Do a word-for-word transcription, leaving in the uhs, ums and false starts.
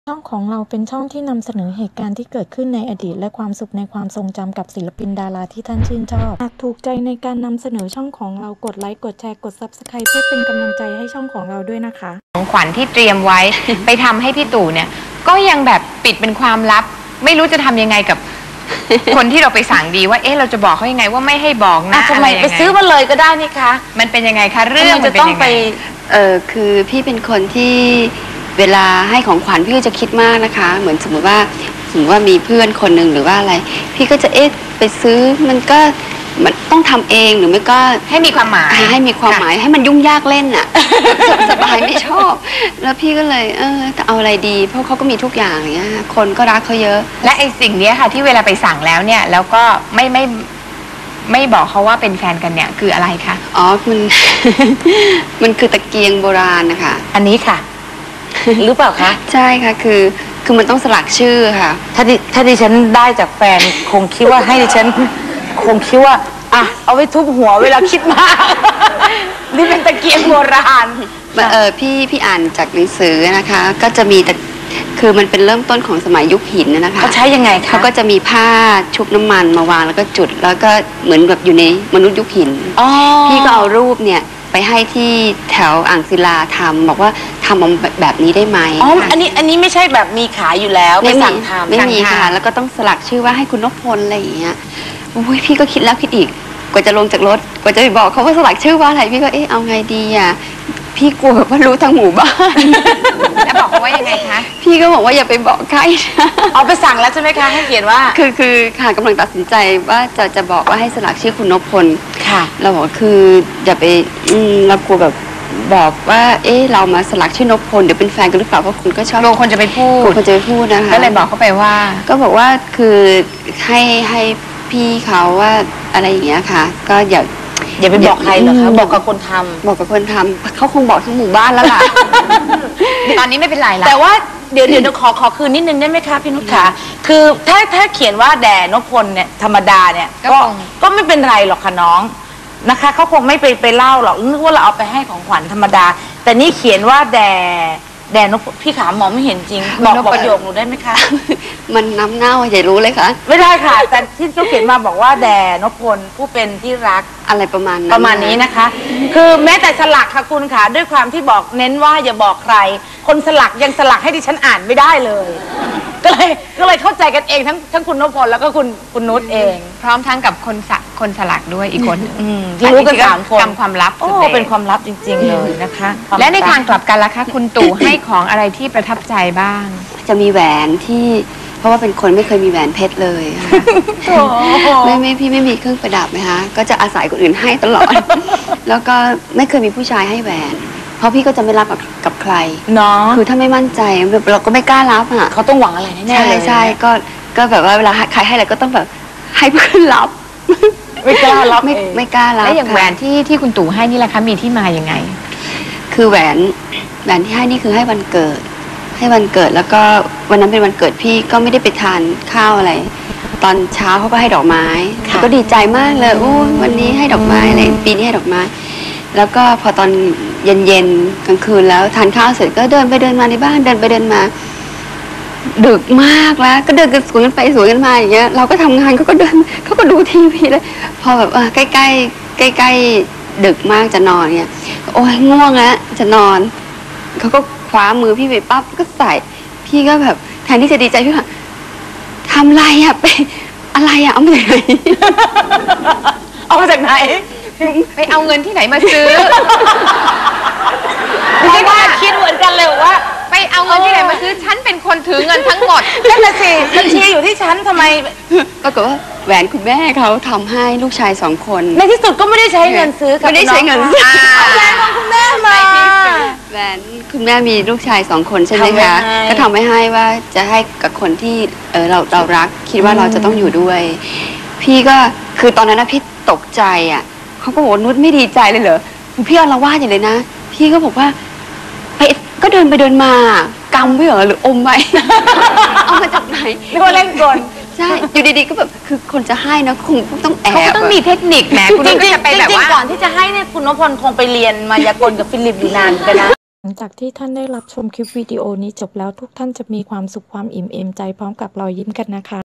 ช่องของเราเป็นช่องที่นำเสนอเหตุการณ์ที่เกิดขึ้นในอดีตและความสุขในความทรงจำกับศิลปินดาราที่ท่านชื่นชอบหากถูกใจในการนำเสนอช่องของเรากดไลค์กดแชร์กด ซับสไครบ์ เพื่อเป็นกำลังใจให้ช่องของเราด้วยนะคะของขวัญที่เตรียมไว้ ไปทำให้พี่ตู่เนี่ยก็ยังแบบปิดเป็นความลับไม่รู้จะทำยังไงกับ คนที่เราไปสั่งดีว่าเอ๊ะเราจะบอกเขายังไงว่าไม่ให้บอกนะทำไมไปซื้อมาเลยก็ได้นี่คะมันเป็นยังไงคะเรื่องจะต้องไปเออคือพี่เป็นคนที่เวลาให้ของขวัญพี่ก็จะคิดมากนะคะเหมือนสมมติว่าสมมติว่ามีเพื่อนคนหนึ่งหรือว่าอะไรพี่ก็จะเอ๊ะไปซื้อมันก็มันต้องทำเองหรือไม่ก็ให้มีความหมายให้มีความหมายให้มันยุ่งยากเล่นอ่ะสบายไม่ชอบแล้วพี่ก็เลยเออจะเอาอะไรดีเพราะเขาก็มีทุกอย่างอย่างเงี้ยคนก็รักเขาเยอะและไอ้สิ่งนี้ค่ะที่เวลาไปสั่งแล้วเนี่ยแล้วก็ไม่ไม่ไม่บอกเขาว่าเป็นแฟนกันเนี่ยคืออะไรคะอ๋อมันมันคือตะเกียงโบราณนะคะอันนี้ค่ะหรือเปล่าคะใช่ค่ะคือคือมันต้องสลักชื่อค่ะถ้าดิถ้าดิฉันได้จากแฟนคงคิดว่าให้ดิฉันคงคิดว่าอ่ะเอาไว้ทุบหัวเวลาคิดมากนี่เป็นตะเกียงโบราณเออพี่พี่อ่านจากหนังสือนะคะก็จะมีแต่คือมันเป็นเริ่มต้นของสมัยยุคหินนะคะเขาใช้ยังไงคะเขาก็จะมีผ้าชุบน้ำมันมาวางแล้วก็จุดแล้วก็เหมือนแบบอยู่ในมนุษย์ยุคหินพี่ก็เอารูปเนี่ยไปให้ที่แถวอ่างศิลาทำบอกว่าทำแบบนี้ได้ไหมอ๋ออันนี้อันนี้ไม่ใช่แบบมีขายอยู่แล้วไม่สั่งทำไม่มีค่ะแล้วก็ต้องสลักชื่อว่าให้คุณนพพลอะไรอย่างเงี้ยอุ้ยพี่ก็คิดแล้วคิดอีกกว่าจะลงจากรถกว่าจะไปบอกเขาว่าสลักชื่อว่าอะไรพี่ก็เอ๊ะเอาไงดีอ่ะพี่กลัวว่ารู้ทั้งหมู่บ้านแล้วบอกเขาว่ายังไงคะพี่ก็บอกว่าอย่าไปบอกใครเอาไปสั่งแล้วใช่ไหมคะให้เขียนว่าคือคือค่ะกำลังตัดสินใจว่าจะจะบอกว่าให้สลักชื่อคุณนพพลค่ะเราบอกคืออย่าไปอืมเรากลัวแบบบอกว่าเอ๊ะเรามาสลักชื่อนพพลเดี๋ยวเป็นแฟนกันหรือเปล่าเพราะคุณก็ชอบกลัวคนจะไปพูดกลัวคนจะไปพูดนะคะก็เลยบอกเขาไปว่าก็บอกว่าคือให้ให้พี่เขาว่าอะไรอย่างเงี้ยค่ะก็อย่าอย่าไปบอกใครหรอกคะบอกกับคนทำบอกกับคนทำเขาคงบอกทั้งหมู่บ้านแล้วล่ะตอนนี้ไม่เป็นไรแล้วแต่ว่าเดี๋ยวเดี๋ยวขอขอคืนนิดนึงได้ไหมคะพี่นุชขาคือถ้าถ้าเขียนว่าแด่นพพลเนี่ยธรรมดาเนี่ยก็ก็ไม่เป็นไรหรอกค่ะน้องนะคะเขาคงไม่ไปไปเล่าหรอกนึกว่าเราเอาไปให้ของขวัญธรรมดาแต่นี่เขียนว่าแด่แด่นพพี่ขามองไม่เห็นจริงบอกประโยคหนูได้ไหมคะมันน้ำเน่าอย่ารู้เลยค่ะไม่ได้ค่ะแต่ที่เขาเขียนมาบอกว่าแด่นพพลผู้เป็นที่รักอะไรประมาณนั้นประมาณนี้นะคะคือแม้แต่สลักค่ะคุณค่ะด้วยความที่บอกเน้นว่าอย่าบอกใครคนสลักยังสลักให้ดิฉันอ่านไม่ได้เลยก็เลยก็เลยเข้าใจกันเองทั้งทั้งคุณนพพลแล้วก็คุณคุณนุชเองพร้อมทั้งกับคนสคนสลักด้วยอีกคนรู้กันสามคนทำความลับโอ้เป็นความลับจริงๆเลยนะคะและในทางกลับกันล่ะคะคุณตู่ให้ของอะไรที่ประทับใจบ้างจะมีแหวนที่เพราะว่าเป็นคนไม่เคยมีแหวนเพชรเลยไม่ไม่พี่ไม่มีเครื่องประดับนะคะก็จะอาศัยคนอื่นให้ตลอดแล้วก็ไม่เคยมีผู้ชายให้แหวนเพราะพี่ก็จะไม่รับกับใครเนาะคือถ้าไม่มั่นใจเราก็ไม่กล้ารับอ่ะเขาต้องหวังอะไรแน่ๆเลยใช่ใช่ก็ก็แบบว่าเวลาใครให้อะไรก็ต้องแบบให้เพื่อนรับไม่กล้ารับไม่ไม่กล้ารับแล้วอย่างแหวนที่ที่คุณตู่ให้นี่แหละคะมีที่มาอย่างไงคือแหวนแหวนที่ให้นี่คือให้วันเกิดให้วันเกิดแล้วก็วันนั้นเป็นวันเกิดพี่ก็ไม่ได้ไปทานข้าวอะไรตอนเช้าเขาก็ให้ดอกไม้ก็ดีใจมากเลยอู้วันนี้ให้ดอกไม้อะไรปีนี้ให้ดอกไม้แล้วก็พอตอนเย็นๆกลางคืนแล้วทานข้าวเสร็จก็เดินไปเดินมาในบ้านเดินไปเดินมาดึกมากแล้วก็เดินกันสวนกันไปสวนกันมาอย่างเงี้ยเราก็ทำงานเขาก็เดินเขาก็ดูทีวีเลยพอแบบเออใกล้ใกล้ใกล้ใกล้ดึกมากจะนอนเนี่ยโอ้ยง่วงแล้วจะนอนเขาก็คว้ามือพี่ไปปั๊บก็ใส่พี่ก็แบบแทนที่จะดีใจพี่ว่าทำไรอะไปอะไรอะเอามาจากไหนเอามาจากไหนไปเอาเงินที่ไหนมาซื้อไม่ว่าคิดเหมือนกันเลยว่าไปเอาเงินที่ไหนมาซื้อฉันเป็นคนถือเงินทั้งหมดนั่นแหละสิบัญชีอยู่ที่ฉันทำไมปรากฏว่าแหวนคุณแม่เขาทำให้ลูกชายสองคนในที่สุดก็ไม่ได้ใช้เงินซื้อไม่ได้ใช้เงินซื้อแหวนของคุณแม่มาแหวนคุณแม่มีลูกชายสองคนใช่ไหมคะก็ทำให้ให้ว่าจะให้กับคนที่เออเราเรารักคิดว่าเราจะต้องอยู่ด้วยพี่ก็คือตอนนั้นนะพี่ตกใจอ่ะเขาก็บอกนุชไม่ดีใจเลยเหรอพี่อาละวาดอย่างเลยนะพี่ก็บอกว่าไปก็เดินไปเดินมากำไว้เหรอหรืออมไว้เอามาจากไหนไม่ว่าเล่นกลใช่อยู่ดีๆก็แบบคือคนจะให้นะคงต้องแอบเขาต้องมีเทคนิคแหมจริงๆก่อนที่จะให้เนี่ยคุณนพพลคงไปเรียนมายากลกับฟิลิปอยู่นานกันนะหลังจากที่ท่านได้รับชมคลิปวิดีโอนี้จบแล้วทุกท่านจะมีความสุขความอิ่มเอมใจพร้อมกับรอยยิ้มกันนะคะ